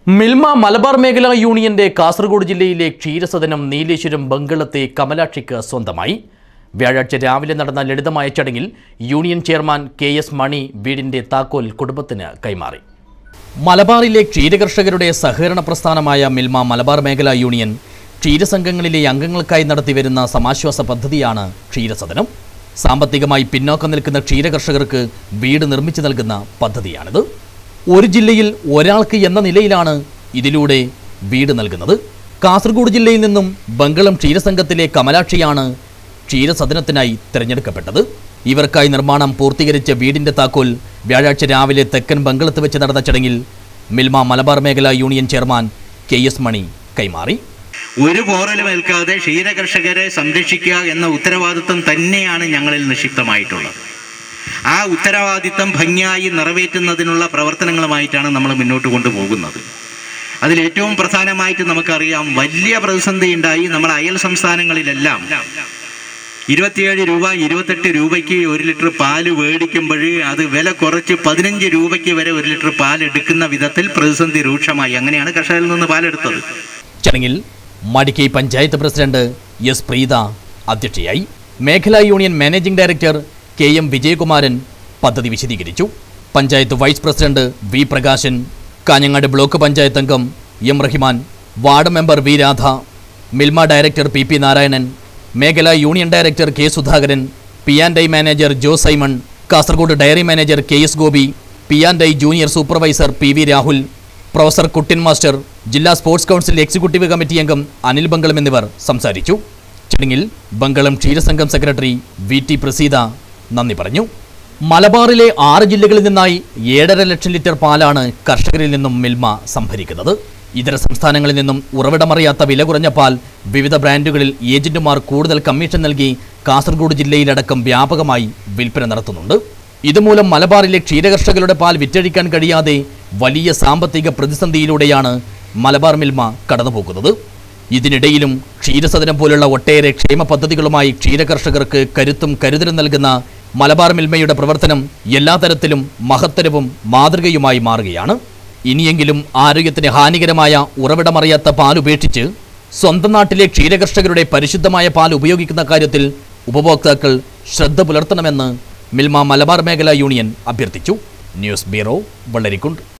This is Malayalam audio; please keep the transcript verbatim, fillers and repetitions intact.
മിൽമ മലബാർ മേഖലാ യൂണിയന്റെ കാസർഗോഡ് ജില്ലയിലെ ക്ഷീരസദനം നീലേശ്വരം ബംഗളത്തെ കമലാക്ഷിക്ക് സ്വന്തമായി. വ്യാഴാഴ്ച രാവിലെ നടന്ന ലളിതമായ ചടങ്ങിൽ union chairman K S Mani വീടിന്റെ താക്കോൽ കുടുംബത്തിന് കൈമാറി. മലബാറിലെ ക്ഷീരകർഷകരുടെ സഹകരണ പ്രസ്ഥാനമായ മിൽമ മലബാർ മേഖലാ യൂണിയൻ ക്ഷീരസംഘങ്ങളിലെ അംഗങ്ങൾക്കായി നടത്തിവരുന്ന സമാശ്വാസ പദ്ധതിയാണ് ക്ഷീരസദനം. സാമ്പത്തികമായി പിന്നോക്കം നിൽക്കുന്ന ക്ഷീരകർഷകർക്ക് വീട് നിർമ്മിച്ചു നൽകുന്ന പദ്ധതിയാണിത്. ഒരു ജില്ലയിൽ ഒരാൾക്ക് എന്ന നിലയിലാണ് ഇതിലൂടെ വീട് നൽകുന്നത്. കാസർഗോഡ് ജില്ലയിൽ നിന്നും ബംഗളം ക്ഷീരസംഘത്തിലെ കമലാക്ഷിയാണ് ക്ഷീരസദനത്തിനായി തിരഞ്ഞെടുക്കപ്പെട്ടത്. ഇവർക്കായി നിർമ്മാണം പൂർത്തീകരിച്ച വീടിന്റെ താക്കോൽ വ്യാഴാഴ്ച രാവിലെ തെക്കൻ ബംഗളത്ത് വെച്ച് നടന്ന ചടങ്ങിൽ മിൽമ മലബാർ മേഖലാ union chairman K S Mani കൈമാറി. ഒരു പോറലും ഏൽക്കാതെ ക്ഷീരകർഷകരെ സംരക്ഷിക്കുക എന്ന ഉത്തരവാദിത്വം തന്നെയാണ് ഞങ്ങളിൽ നിക്ഷിപ്തമായിട്ടുള്ളത്. ആ ഉത്തരവാദിത്തം ഭംഗിയായി നിറവേറ്റുന്നതിനുള്ള പ്രവർത്തനങ്ങളുമായിട്ടാണ് നമ്മൾ മുന്നോട്ട് കൊണ്ടുപോകുന്നത്. അതിലേറ്റവും പ്രധാനമായിട്ട് നമുക്കറിയാം, വലിയ പ്രതിസന്ധി ഉണ്ടായി. നമ്മുടെ അയൽ സംസ്ഥാനങ്ങളിലെല്ലാം ഇരുപത്തിയേഴ് രൂപ ഇരുപത്തെട്ട് രൂപയ്ക്ക് ഒരു ലിറ്റർ പാല് മേടിക്കുമ്പോൾ അത് വില കുറച്ച് പതിനഞ്ച് രൂപയ്ക്ക് വരെ ഒരു ലിറ്റർ പാൽ എടുക്കുന്ന വിധത്തിൽ പ്രതിസന്ധി രൂക്ഷമായി. അങ്ങനെയാണ് കർഷകരിൽ നിന്ന് പാലെടുത്തത്. ചടങ്ങിൽ മടിക്കൈ പഞ്ചായത്ത് പ്രസിഡന്റ് എസ് പ്രീത അധ്യക്ഷയായി. മേഖലാ union managing director K M Vijayakumaran പദ്ധതി വിശദീകരിച്ചു. Panchayat vice president V Prakashan, Kanhangad block panchayat അംഗം M Rahiman, ward member V Radha, Milma director P P Narayanan, മേഖലാ union director K Sudhakaran, P and I manager Joe Simon, Kasaragod dairy manager K S Gopi, P and I junior supervisor P V Rahul, professor Kuttin master, ജില്ലാ സ്പോർട്സ് കൗൺസിൽ എക്സിക്യൂട്ടീവ് കമ്മിറ്റി അംഗം അനിൽ ബംഗളം എന്നിവർ സംസാരിച്ചു. ചടങ്ങിൽ ബംഗളം ക്ഷീരസംഘം സെക്രട്ടറി വി ടി പ്രസീത നന്ദി പറഞ്ഞു. മലബാറിലെ ആറ് ജില്ലകളിൽ നിന്നായി ഏഴര ലക്ഷം ലിറ്റർ പാലാണ് കർഷകരിൽ നിന്നും മിൽമ സംഭരിക്കുന്നത്. ഇതര സംസ്ഥാനങ്ങളിൽ നിന്നും ഉറവിടമറിയാത്ത വില കുറഞ്ഞ പാൽ വിവിധ ബ്രാൻഡുകളിൽ ഏജന്റുമാർ കൂടുതൽ കമ്മീഷൻ നൽകി കാസർഗോഡ് ജില്ലയിലടക്കം വ്യാപകമായി വിൽപ്പന നടത്തുന്നുണ്ട്. ഇതുമൂലം മലബാറിലെ ക്ഷീരകർഷകരുടെ പാൽ വിറ്റഴിക്കാൻ കഴിയാതെ വലിയ സാമ്പത്തിക പ്രതിസന്ധിയിലൂടെയാണ് മലബാർ മിൽമ കടന്നുപോകുന്നത്. ഇതിനിടയിലും ക്ഷീരസദനം പോലുള്ള ഒട്ടേറെ ക്ഷേമ പദ്ധതികളുമായി ക്ഷീരകർഷകർക്ക് കരുത്തും കരുതലും നൽകുന്ന മലബാർ മിൽമയുടെ പ്രവർത്തനം എല്ലാ തരത്തിലും മഹത്തരവും മാതൃകയുമായി മാറുകയാണ്. ഇനിയെങ്കിലും ആരോഗ്യത്തിന് ഹാനികരമായ ഉറവിടമറിയാത്ത പാൽ ഉപേക്ഷിച്ച് സ്വന്തം നാട്ടിലെ ക്ഷീരകർഷകരുടെ പരിശുദ്ധമായ പാൽ ഉപയോഗിക്കുന്ന കാര്യത്തിൽ ഉപഭോക്താക്കൾ ശ്രദ്ധ പുലർത്തണമെന്ന് മിൽമ മലബാർ മേഖലാ യൂണിയൻ അഭ്യർത്ഥിച്ചു. News bureau, Vellarikundu.